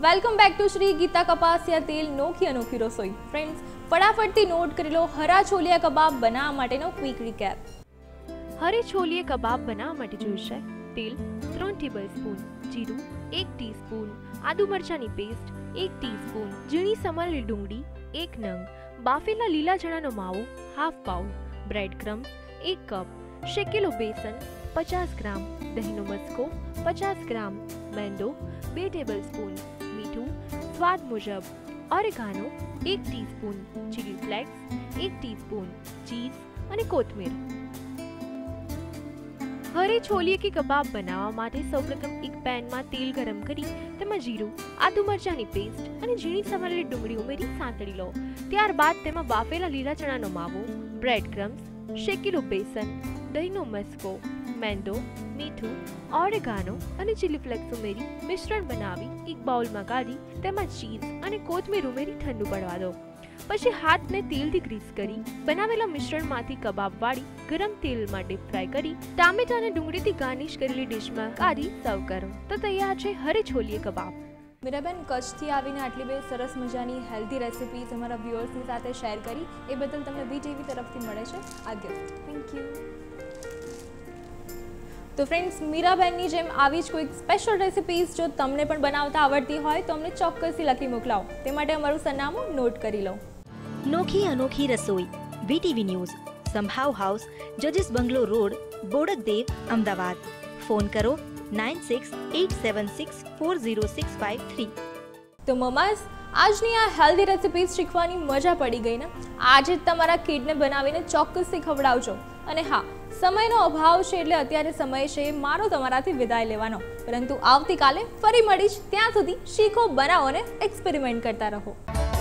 Welcome back to Shri Gita કપાસિયા તેલ નોખી અનોખી રસોઈ. ફ્રેન્ડ્સ, ફટાફટથી નોટ કરી લો હરા છોલિયા કબાબ બનાવવા માટેનો ક્વિક રિકેપ. હરે છોલિયા કબાબ બનાવવા માટે જોઈશે તેલ 3 ટેબલસ્પૂન, જીરું 1 ટીસ્પૂન, આદુ મરચાંની પેસ્ટ 1 ટીસ્પૂન, ઝીણી સમારેલી ડુંગળી 1 નંગ, બાફેલા લીલા ચણાનો માવો હાફ બાઉલ, બ્રેડ ક્રમ્સ 1 કપ, શેકેલો બેસન 50 ગ્રામ, દહીંનો મસ્કો 50 ગ્રામ, મેંદો 2 ટેબલસ્પૂન, મીઠું સ્વાદ મુજબ, oregano 1 teaspoon, chilli flakes 1 teaspoon, cheese અને કોથમીર. હરે છોલિયા કે કબાબ બનાવવા માટે સૌપ્રથમ એક પેનમાં તેલ ગરમ કરી તેમાં જીરું, આદુ મરચાંની પેસ્ટ અને ઝીણી સમારેલી ડુંગળી ઉમેરી સાંતળી લો. ત્યારબાદ તેમાં બાફેલા લીલા ચણાનો માવો, બ્રેડ ક્રમ્સ, શેકેલું બેસન, દહીંનો મસ્કો, મેંદો, મીઠું, ઓરેગાનો અને ચીલી ફ્લેક્સ ઉમેરી મિશ્રણ બનાવી એક બાઉલમાં કાઢી તેમાં ચીઝ અને કોથમીર ઉમેરી ઠંડુ પડવા દો. પછી હાથને તેલથી ગ્રીસ કરી બનાવેલા મિશ્રણમાંથી કબાબ વાળી ગરમ તેલમાં ડીપ ફ્રાય કરી ટામેટા અને ડુંગળીથી ગાર્નિશ કરેલી ડીશમાં કાઢી સર્વ કરો તો તૈયાર છે હરે છોલિયા કબાબ. મીરાબેન, કચ્છથી આવીને આટલી બે સરસ મજાની હેલ્ધી રેસિપીઝ અમારા વ્યુઅર્સની સાથે શેર કરી એ બદલ તમને VTV તરફથી મળે છે આ ગિફ્ટ. Thank you. તો ફ્રેન્ડ્સ, મીરાબેનની જેમ આવી જ કોઈક સ્પેશિયલ રેસિપીઝ જો તમને પણ બનાવતા આવડતી હોય તો અમને ચોક્કસથી લખી મોકલાવો. તે માટે અમારું સરનામું નોટ કરી લો. નોખી અનોખી રસોઈ, VTV ન્યૂઝ, સંભાવ હાઉસ, જજીસ bungalow road, Bodakdev, Ahmedabad. Phone કરો 9687640653. તો મમાસ, આજની આ હેલ્ધી રેસિપીઝ શીખવાની મજા પડી ગઈ ને? આજે જ તમારા કિડને બનાવીને ચોક્કસથી ખવડાવજો. અને હા, સમયનો અભાવ છે એટલે અત્યારે સમય છે મારો તમારાથી વિદાય લેવાનો. પરંતુ આવતીકાલે ફરી મળીશ. ત્યાં સુધી શીખો, બનાવો અને એક્સપેરિમેન્ટ કરતા રહો.